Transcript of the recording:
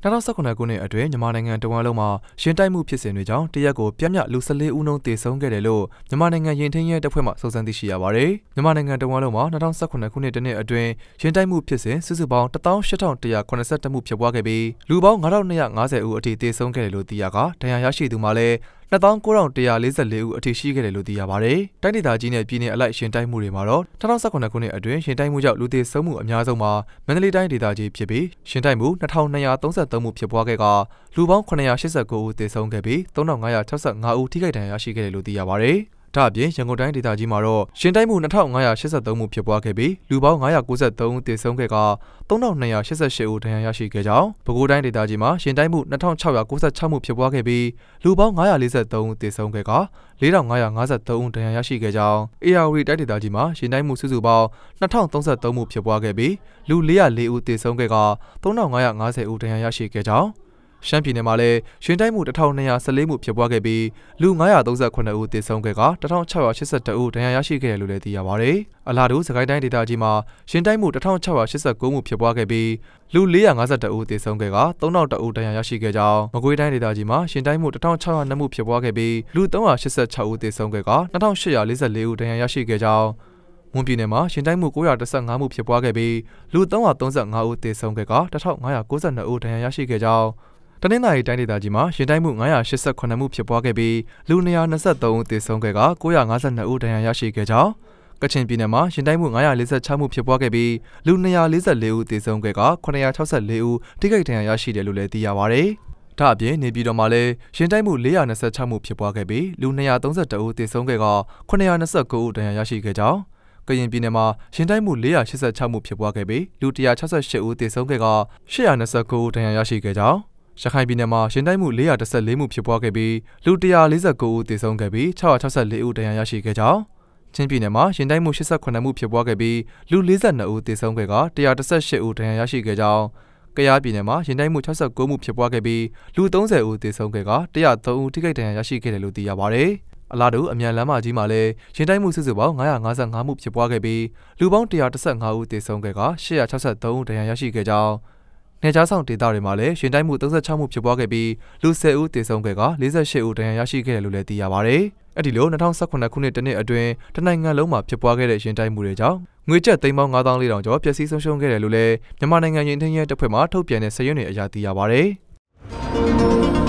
2019 ခုနှစ်အတွင်းမြန်မာနိုင်ငံတဝန်းလုံးမှာရှင်တိုက်မှုဖြစ်စဉ်တွေကြောင့်တရက်ကိုပြင်းပြလူ14ဦးနှုန်းသေဆုံးခဲ့တယ်လို့မြန်မာနိုင်ငံရင်ထင်းရဲတပ်ဖွဲ့မှစုံစမ်းသိရှိရပါတယ်။မြန်မာနိုင်ငံတဝန်းလုံးမှာ2019ခုနှစ်တနှစ်အတွင်းရှင်တိုက်မှုဖြစ်စဉ်စုစုပေါင်း18182မှုဖြစ်ပွားခဲ့ပြီးလူပေါင်း9250ဦးအထိသေဆုံးခဲ့တယ်လို့သိရကဒဏ်ရာရရှိသူမှာလည်း29,144ဦးအထိရှိခဲ့တယ်လို့သိရပါတယ်။တိုင်းဒေသကြီးနဲ့ပြည်နယ်အလိုက်ရှင်တိုက်မှုတွေမှာတော့2019ခုနှစ်အတွင်းရှင်တိုက်မှုကြောင့်လူသေဆုံးမှုအများဆုံးမှာမန္တလေးတိုင်းဒေသကြီးဖြစ်ပြီးရှင်တိုက်မှု2233မှုဖြစ်ပွားခဲ့ကလူပေါင်း989ဦးသေဆုံးခဲ့ပြီး3565ဦးထိခိုက်ဒဏ်ရာရရှိခဲ့တယ်လို့သိရပါတယ်။ဒါအပြင်ရန်ကုန်တိုင်းဒေသကြီးမှာတော့ရှင်တိုက်မှု2583မှုဖြစ်ပွားခဲ့ပြီးလူပေါင်း993ဦးသေဆုံးခဲ့က3288ဦးဒဏ်ရာရရှိခဲ့ကြောင်းပဲခူးတိုင်းဒေသကြီးမှာရှင်တိုက်မှု2696မှုဖြစ်ပွားခဲ့ပြီးလူပေါင်း943ဦးသေဆုံးခဲ့က4553ဦးဒဏ်ရာရရှိခဲ့ကြောင်းအေရဝတီတိုင်းဒေသကြီးမှာရှင်တိုက်မှုစုစုပေါင်း2033မှုဖြစ်ပွားခဲ့ပြီးလူ404ဦးသေဆုံးခဲ့က3550ဦးဒဏ်ရာရရှိခဲ့ကြောင်းရှမ်းပြည်နယ်မှာလည်းရှင်တိုက်မှု1214မှုဖြစ်ပွားခဲ့ပြီးလူ938ဦးသေဆုံးခဲ့က1682ဦးဒဏ်ရာရရှိခဲ့တယ်လို့လည်းသိရပါတယ်။အလားတူစကိုင်းတိုင်းဒေသကြီးမှာရှင်တိုက်မှု1689မှုဖြစ်ပွားခဲ့ပြီးလူ452ဦးသေဆုံးခဲ့က3001ဦးဒဏ်ရာရရှိခဲ့ကြောင်းမကွေးတိုင်းဒေသကြီးမှာရှင်တိုက်မှု1602မှုဖြစ်ပွားခဲ့ပြီးလူ386ဦးသေဆုံးခဲ့က2844ဦးဒဏ်ရာရရှိခဲ့ကြောင်းမွန်ပြည်နယ်မှာရှင်တိုက်မှု915မှုဖြစ်ပွားခဲ့ပြီးလူ335ဦးသေဆုံးခဲ့က1592ဦးဒဏ်ရာရရှိခဲ့ကြောင်းတနင်္သာရီတိုင်းဒေသကြီးမှာရှင်တိုက်မှု988မှုဖြစ်ပွားခဲ့ပြီးလူ223ဦးသေဆုံးခဲ့က952ဦးဒဏ်ရာရရှိခဲ့ကြောင်းကချင်ပြည်နယ်မှာရှင်တိုက်မှု946မှုဖြစ်ပွားခဲ့ပြီးလူ244ဦးသေဆုံးခဲ့က964ဦးထိခိုက်ဒဏ်ရာရရှိတယ်လို့လည်းသိရပါတယ်။ဒါအပြင်နေပြည်တော်မှာလည်းရှင်တိုက်မှု426မှုဖြစ်ပွားခဲ့ပြီးလူ232ဦးသေဆုံးခဲ့က929ဦးဒဏ်ရာရရှိခဲ့ကြောင်းကရင်ပြည်နယ်မှာရှင်တိုက်မှု486မှုဖြစ်ပွားခဲ့ပြီးလူ168ဦးသေဆုံးခဲ့က829ဦးဒဏ်ရာရရှိခဲ့ကြောင်းရခိုင်ပြည်နယ်မှာရှင်တိုက်မှု414မှုဖြစ်ပွားခဲ့ပြီးလူ149ဦးသေဆုံးခဲ့ပြီး664ဦးဒဏ်ရာရရှိခဲ့ကြောင်းချင်းပြည်နယ်မှာရှင်တိုက်မှု89မှုဖြစ်ပွားခဲ့ပြီးလူ42ဦးသေဆုံးခဲ့က118ဦးဒဏ်ရာရရှိခဲ့ကြောင်းကယားပြည်နယ်မှာရှင်တိုက်မှု69မှုဖြစ်ပွားခဲ့ပြီးလူ30ဦးသေဆုံးခဲ့က103ဦးထိခိုက်ဒဏ်ရာရရှိခဲ့တယ်လို့သိရပါတယ်။အလားတူအမြန်လမ်းမကြီးမှာလည်းရှင်တိုက်မှုစုစုပေါင်း955မှုဖြစ်ပွားခဲ့ပြီးလူပေါင်း115ဦးသေဆုံးခဲ့က863ဦးဒဏ်ရာရရှိခဲ့ကြောင်းနေကြားဆောင်ဒေသတွေမှာလည်းရှင်တိုက်မှု36မှုဖြစ်ပွားခဲ့ပြီးလူ10ဦးသေဆုံးခဲ့က48ဦးဒဏ်ရာရရှိခဲ့တယ်လို့လည်းသိရပါတယ်။အဲ့ဒီလို2019ခုနှစ်တနှစ်အတွင်းတနိုင်ငံလုံးမှာဖြစ်ပွားခဲ့တဲ့ရှင်တိုက်မှုတွေကြောင့်ငွေကျပ်3,400,000ကျော်ပျက်စီးဆုံးရှုံးခဲ့တယ်လို့လည်းမြန်မာနိုင်ငံရင်ထင်းရဲတပ်ဖွဲ့မှထုတ်ပြန်တဲ့စာရင်းတွေအရသိရပါတယ်။